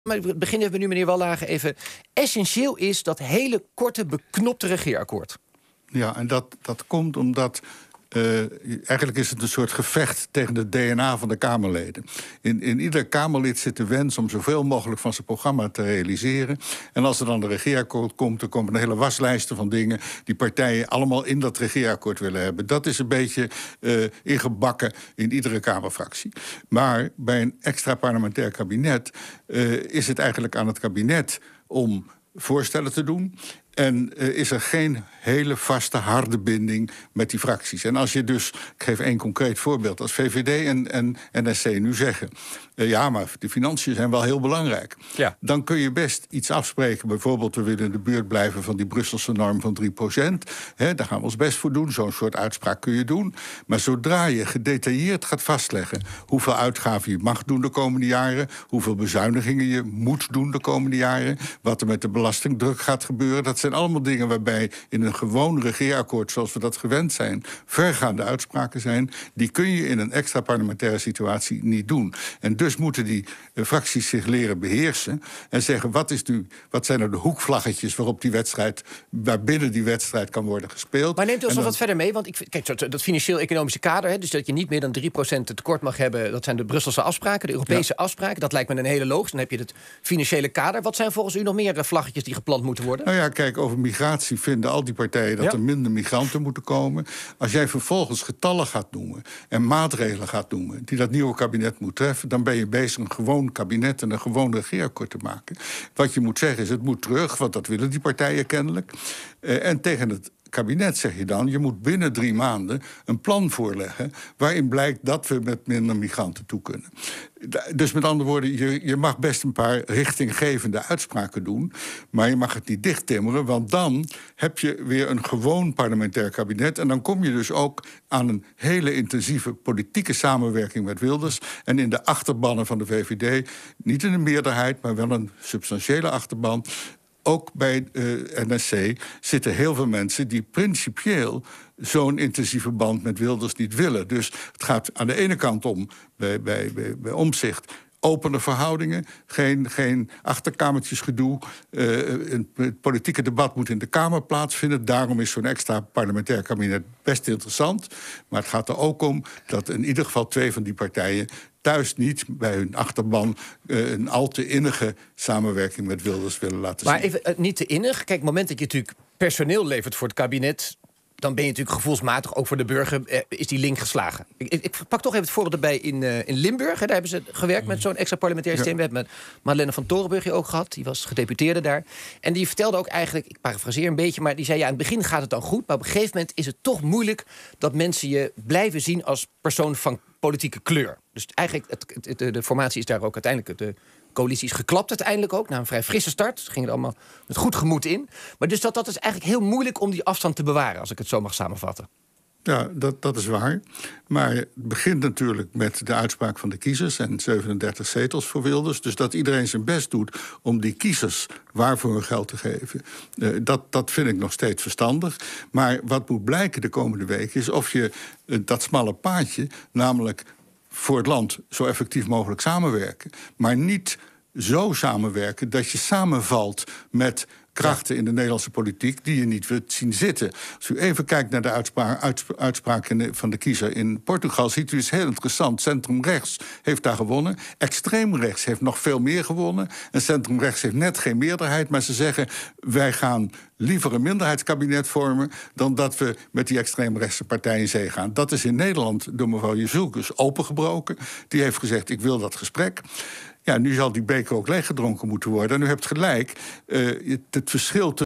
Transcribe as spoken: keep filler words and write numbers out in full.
Maar het begin hebben we nu, meneer Wallagen, even. Essentieel is dat hele korte, beknopte regeerakkoord. Ja, en dat, dat komt omdat... Uh, eigenlijk is het een soort gevecht tegen de D N A van de Kamerleden. In, in ieder Kamerlid zit de wens om zoveel mogelijk van zijn programma te realiseren. En als er dan een regeerakkoord komt, dan komen een hele waslijsten van dingen die partijen allemaal in dat regeerakkoord willen hebben. Dat is een beetje uh, ingebakken in iedere Kamerfractie. Maar bij een extra parlementair kabinet uh, is het eigenlijk aan het kabinet om voorstellen te doen. En uh, is er geen hele vaste, harde binding met die fracties. En als je dus, ik geef één concreet voorbeeld... als V V D en, en N S C nu zeggen... Uh, ja, maar de financiën zijn wel heel belangrijk. Ja. Dan kun je best iets afspreken. Bijvoorbeeld, we willen in de buurt blijven van die Brusselse norm van drie procent. He, daar gaan we ons best voor doen. Zo'n soort uitspraak kun je doen. Maar zodra je gedetailleerd gaat vastleggen... hoeveel uitgaven je mag doen de komende jaren... hoeveel bezuinigingen je moet doen de komende jaren... wat er met de belastingdruk gaat gebeuren... dat zijn allemaal dingen waarbij in een gewoon regeerakkoord... zoals we dat gewend zijn, vergaande uitspraken zijn... die kun je in een extra parlementaire situatie niet doen. En dus moeten die uh, fracties zich leren beheersen... en zeggen, wat, is nu, wat zijn er de hoekvlaggetjes... waarop die wedstrijd, waarbinnen die wedstrijd kan worden gespeeld. Maar neemt u ons nog dan... wat verder mee? Want ik, kijk, dat financieel-economische kader... Hè, dus dat je niet meer dan drie procent tekort mag hebben... dat zijn de Brusselse afspraken, de Europese ja. afspraken. Dat lijkt me een hele logisch. Dan heb je het financiële kader. Wat zijn volgens u nog meer vlaggetjes die geplant moeten worden? Nou ja, kijk, over migratie vinden al die partijen... dat ja. er minder migranten moeten komen. Als jij vervolgens getallen gaat noemen... en maatregelen gaat noemen... die dat nieuwe kabinet moet treffen... dan ben je bezig een gewoon kabinet en een gewoon regeerakkoord te maken. Wat je moet zeggen is, het moet terug... want dat willen die partijen kennelijk. Uh, en tegen het kabinet zeg je dan... je moet binnen drie maanden een plan voorleggen... waarin blijkt dat we met minder migranten toe kunnen. Dus met andere woorden, je, je mag best een paar richtinggevende uitspraken doen... maar je mag het niet dichttimmeren, want dan heb je weer een gewoon parlementair kabinet... en dan kom je dus ook aan een hele intensieve politieke samenwerking met Wilders... en in de achterbannen van de V V D, niet in een meerderheid... maar wel een substantiële achterban... Ook bij uh, N S C zitten heel veel mensen die principieel zo'n intensieve band met Wilders niet willen. Dus het gaat aan de ene kant om, bij, bij, bij, bij Omtzigt... opene verhoudingen, geen, geen achterkamertjesgedoe. Uh, het politieke debat moet in de Kamer plaatsvinden. Daarom is zo'n extra parlementair kabinet best interessant. Maar het gaat er ook om dat in ieder geval twee van die partijen... thuis niet bij hun achterban uh, een al te innige samenwerking met Wilders willen laten zien. Maar even, uh, niet te innig. Kijk, het moment dat je natuurlijk personeel levert voor het kabinet... dan ben je natuurlijk gevoelsmatig, ook voor de burger, eh, is die link geslagen. Ik, ik, ik pak toch even het voorbeeld erbij in, uh, in Limburg. Hè, daar hebben ze gewerkt met zo'n extra parlementair systeem. We hebben met Madeleine van Torenburg hier ook gehad. Die was gedeputeerde daar. En die vertelde ook eigenlijk, ik parafraseer een beetje... maar die zei, ja, in het begin gaat het dan goed... maar op een gegeven moment is het toch moeilijk... dat mensen je blijven zien als persoon van politieke kleur. Dus eigenlijk, het, het, de, de formatie is daar ook uiteindelijk... de coalitie is geklapt uiteindelijk ook, na een vrij frisse start. Ze gingen er allemaal met goed gemoed in. Maar dus dat, dat is eigenlijk heel moeilijk om die afstand te bewaren... als ik het zo mag samenvatten. Ja, dat, dat is waar. Maar het begint natuurlijk met de uitspraak van de kiezers... en zevenendertig zetels voor Wilders. Dus dat iedereen zijn best doet om die kiezers waarvoor hun geld te geven... Uh, dat, dat vind ik nog steeds verstandig. Maar wat moet blijken de komende week is of je uh, dat smalle paadje... namelijk voor het land zo effectief mogelijk samenwerken... maar niet zo samenwerken dat je samenvalt met... krachten in de Nederlandse politiek die je niet wilt zien zitten. Als u even kijkt naar de uitspraak, uitspra- uitspraak in de, van de kiezer in Portugal... ziet u iets heel interessant. Centrumrechts heeft daar gewonnen. Extreemrechts heeft nog veel meer gewonnen. En centrumrechts heeft net geen meerderheid. Maar ze zeggen, wij gaan liever een minderheidskabinet vormen... dan dat we met die extreemrechtse partij in zee gaan. Dat is in Nederland door mevrouw Jezielkus opengebroken. Die heeft gezegd, ik wil dat gesprek. Ja, nu zal die beker ook leeggedronken moeten worden. En u hebt gelijk, uh, het, het verschil...